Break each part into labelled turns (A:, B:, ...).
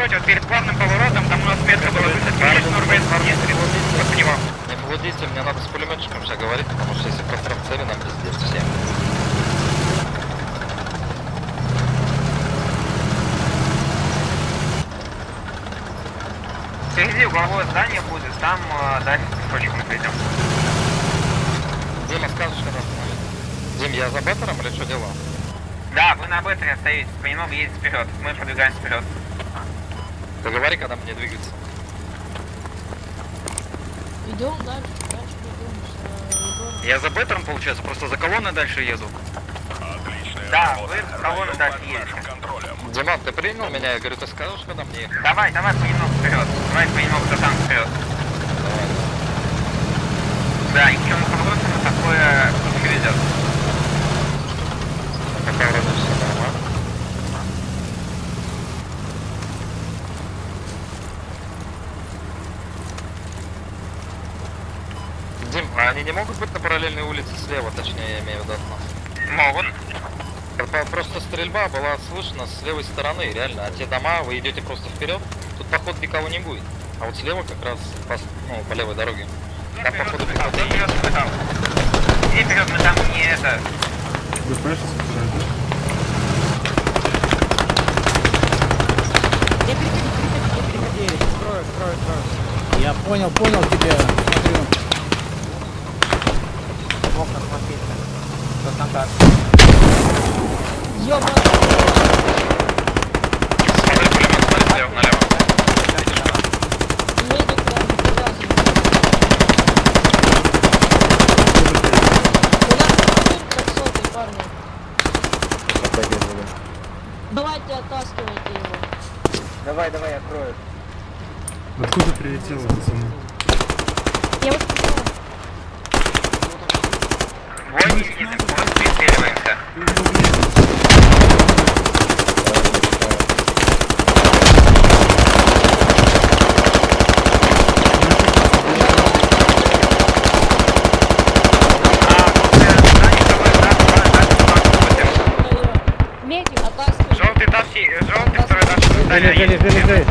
A: повороте, вот перед главным поворотом, там у нас метка была высадка. Видишь, Норвест, вот него.
B: Не блудите, мне надо с пулеметчиком сейчас говорить, потому что если просто в цели, нам пиздец всем.
A: Впереди угловое здание будет, там дальше пешочек мы пойдем.
B: Дима, скажешь, когда остановить? Дим, я за беттером или что делаю?
A: Да, вы на беттере остаетесь, понемногу едете вперед, мы продвигаемся вперед.
B: Ты говори, когда мне двигаться.
C: Идем дальше идем.
D: Я за беттером, получается, просто за колонной дальше еду.
A: Да, вы в колонну дальше едете.
B: Диман, ты принял меня? Я говорю, ты скажешь, когда мне ехать?
A: Давай понемногу вперед. Давай понемногу за танк вперед.
B: Давай.
A: Да, и еще на повороте на такое не ведет.
B: Пока вроде все нормально. Дим, а они не могут быть на параллельной улице слева, точнее, я имею в виду от нас?
A: Могут.
B: Просто стрельба была слышна с левой стороны, реально. А те дома, вы идете просто вперед, тут походу никого не будет. А вот слева как раз по левой дороге. Там походу кто-то есть.
A: Иди вперед, мы там не это.
E: Вы спрашиваете,
C: Не переходи. Строй.
F: Я понял тебя. Смотрю.
A: В окна смотрите. Кто там так?
C: Ёба.
D: Смотри, пулемет, смотри, слева налево.
C: Медик прям привязан. Как сотый, парни. Давайте оттаскивайте его.
A: Давай, открою.
E: откуда прилетело, пацаны?
C: Я вот
A: Войни едем, просто пристреливаемся.
C: медик оттаскивайте.
A: Желтый второй этаж здания.
F: Лежи.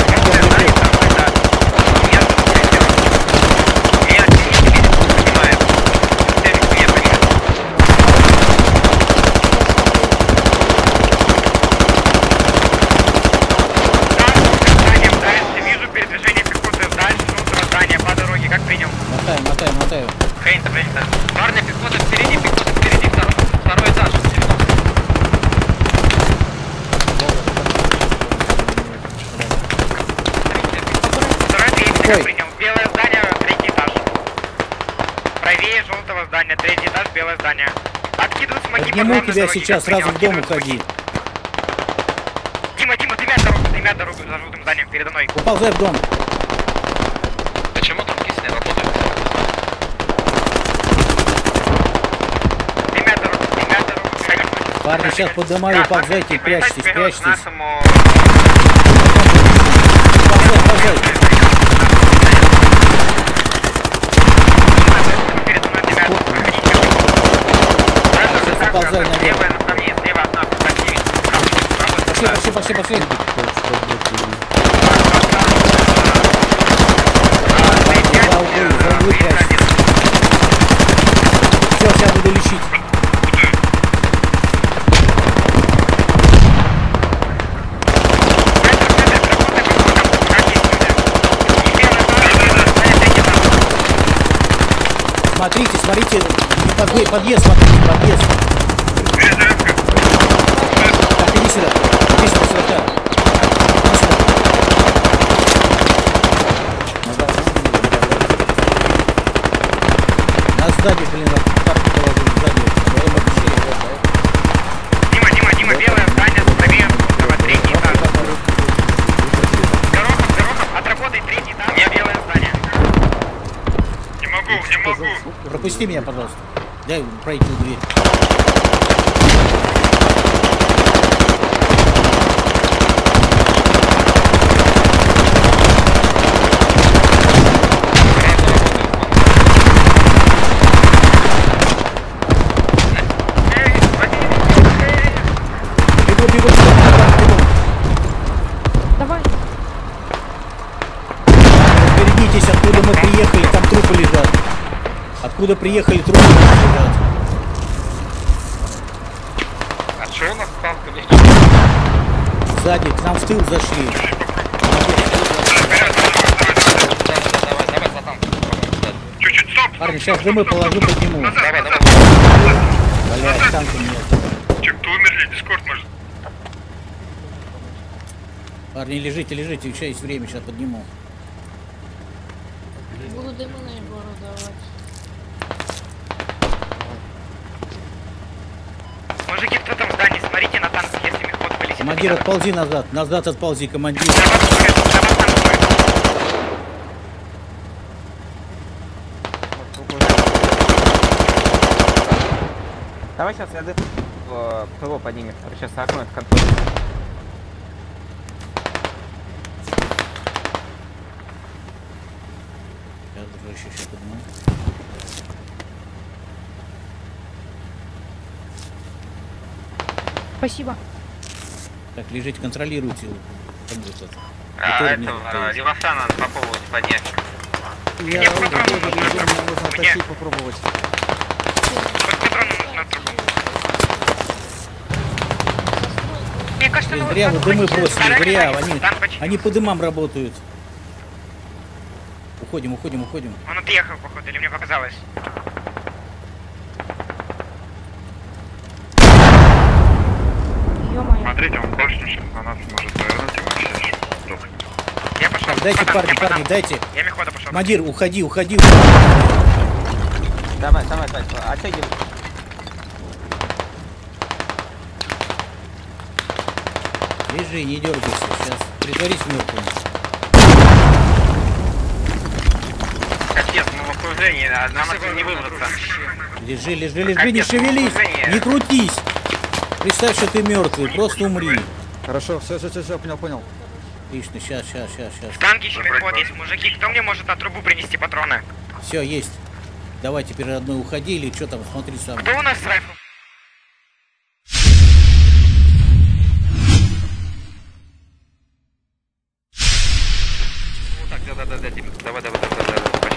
F: Мотаю.
A: Принято. Парня, пехота впереди, второй этаж. Второй третий, принял. Белое здание, третий этаж. Правее желтого здания, третий этаж, белое здание. Откидывай смоки.
F: Подниму тебя сейчас, сразу в дом уходи.
A: Дима, дымят дорогу за желтым зданием передо мной.
F: Уползай в дом.
D: Почему танки не работают?
A: Дымят дорогу.
F: Парни, сейчас поднимаю, уползайте, прячьтесь. Уползай. Уползай наверх. Пошли. Все, сейчас буду лечить. Смотрите, подъезд, подъезд. Так, иди сюда, сюда. Нас сзади, парки положили, сзади.
A: Дима, белое здание, правее желтого, третий этаж. Горохов, отработай третий этаж, не белое здание. Не могу.
F: Пропусти меня, пожалуйста. Дай пройти дверь.
C: Давай.
F: Откуда приехали трубы, ребят?
B: А что у нас с танками?
F: Сзади, к нам в тыл зашли.
B: Давай за танком попробуем встать.
A: Чуть-чуть, стоп!
F: Парни, сейчас дымы положу, подниму.
B: Давай.
F: Блядь, танка нет.
A: Чек, кто умерли? Дискорд может.
F: Парни, лежите, еще есть время, сейчас подниму.
C: Буду дымы на его давать.
A: Мужики, кто там в здании? Смотрите на танк, если мехвод полетит.
F: Командир, отползи назад. Назад отползи, командир.
A: На вас танкует.
G: Давай сейчас я ПВО поднимем. Сейчас окно это контроль.
F: Сейчас, дружище, сейчас подниму.
C: Спасибо.
F: Так, лежите, контролируйте его. Там вот это.
D: А
F: Который не
D: этого
F: стоит.
D: Леваса надо попробовать поднять.
A: Мне патроны нужно
G: Можно попробовать.
A: патроны нужно трубу. Мне кажется,
F: Блин, зря вы дымы бросили, зря.
A: Танк почти.
F: Они по дымам работают. Уходим.
A: Он отъехал, походу, или мне показалось?
C: Ё-моё.
H: Смотрите, он больше на нас может повернуть, и мы сейчас сдохнем.
A: Я пошел.
F: Так, дайте, парни, дайте.
A: Я мехвода пошел.
F: Командир, уходи.
G: Давай, оттягивай.
F: Лежи, не дергайся. Сейчас притворись мертвым.
D: Капец, мы в окружении, а нам отсюда не выбраться.
F: Лежи, не шевелись, не крутись. Представь, что ты мертвый, просто умри.
G: Хорошо, все, понял.
F: Отлично, сейчас.
A: В танке еще мехвод есть. Мужики, кто мне может на трубу принести патроны?
F: Все, есть. Давай теперь одной уходи или что там, смотри сам.
A: Кто у нас с райфом?
D: Вот так, да, Дима, давай, почти.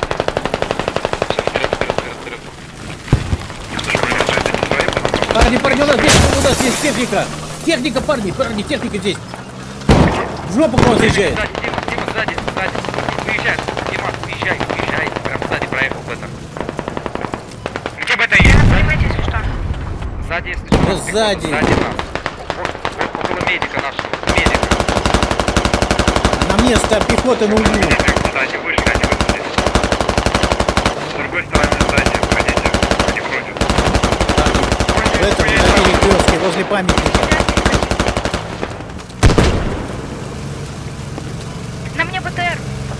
D: Все, вперед.
F: Парни, у нас есть техника. Техника, парни, техника здесь. В жопу к вам заезжает.
D: Дима, сзади. Уезжай, Дима, уезжай. Прям сзади проехал в это.
A: Где бы это есть? Понимаете, если что?
D: Сзади, если
F: Да
D: что.
F: сзади.
D: Сзади нас. Вот около медика нашего. Медик.
F: А на место пехоты на углу.
H: Кстати, выше, здесь. С другой стороны здания, входите. Не против.
F: В этом, на перекрестке, возле памятника.
C: На мне БТР.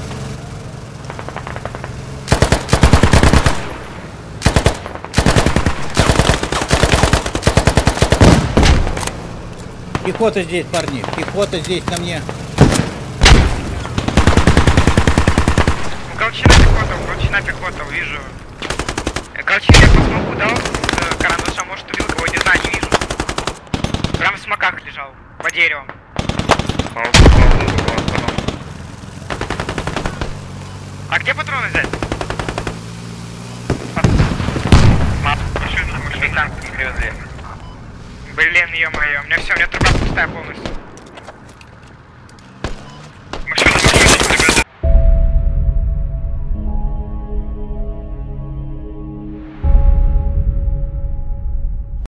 F: Пехота здесь, парни. Пехота здесь на мне.
A: Колчина пехота, вижу. Колчин я по смоку дал с карандашом, может убил кого, не знаю, не вижу. Прям в смоках лежал, по дереву. А где патроны взять? Машина, танк не привезли. Блин, ё-моё, у меня все, у меня труба пустая полностью.